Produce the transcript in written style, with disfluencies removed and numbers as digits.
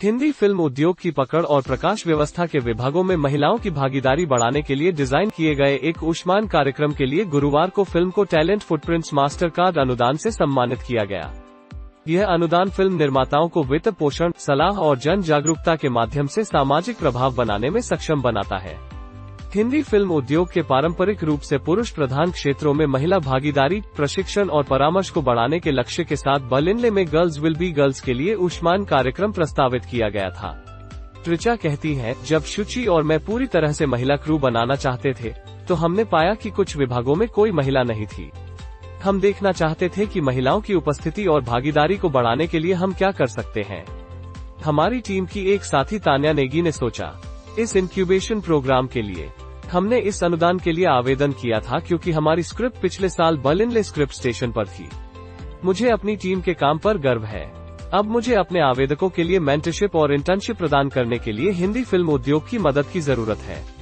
Hindi film उद्योग की पकड़ और प्रकाश व्यवस्था के विभागों में महिलाओं की भागीदारी बढ़ाने के लिए डिजाइन किए गए एक ऊष्मान कार्यक्रम के लिए गुरुवार को फिल्म को टैलेंट फुटप्रिंट्स मास्टर कार्ड अनुदान से सम्मानित किया गया। यह अनुदान फिल्म निर्माताओं को वित्त पोषण, सलाह और जन जागरूकता के माध्यम से सामाजिक प्रभाव बनाने में सक्षम बनाता है। हिंदी फिल्म उद्योग के पारंपरिक रूप से पुरुष प्रधान क्षेत्रों में महिला भागीदारी, प्रशिक्षण और परामर्श को बढ़ाने के लक्ष्य के साथ बलिनले में गर्ल्स विल बी गर्ल्स के लिए ऊष्मान कार्यक्रम प्रस्तावित किया गया था। ऋचा कहती हैं, जब शुचि और मैं पूरी तरह से महिला क्रू बनाना चाहते थे, तो हमने पाया कि कुछ विभागों में कोई महिला नहीं थी। हम देखना चाहते थे कि महिलाओं की उपस्थिति और भागीदारी को बढ़ाने के लिए हम क्या कर सकते हैं। हमारी टीम की एक साथी तान्या नेगी ने सोचा, इस इंक्यूबेशन प्रोग्राम के लिए हमने इस अनुदान के लिए आवेदन किया था क्योंकि हमारी स्क्रिप्ट पिछले साल बलिनले स्क्रिप्ट स्टेशन पर थी। मुझे अपनी टीम के काम पर गर्व है। अब मुझे अपने आवेदकों के लिए मेंटरशिप और इंटर्नशिप प्रदान करने के लिए हिंदी फिल्म उद्योग की मदद की जरूरत है।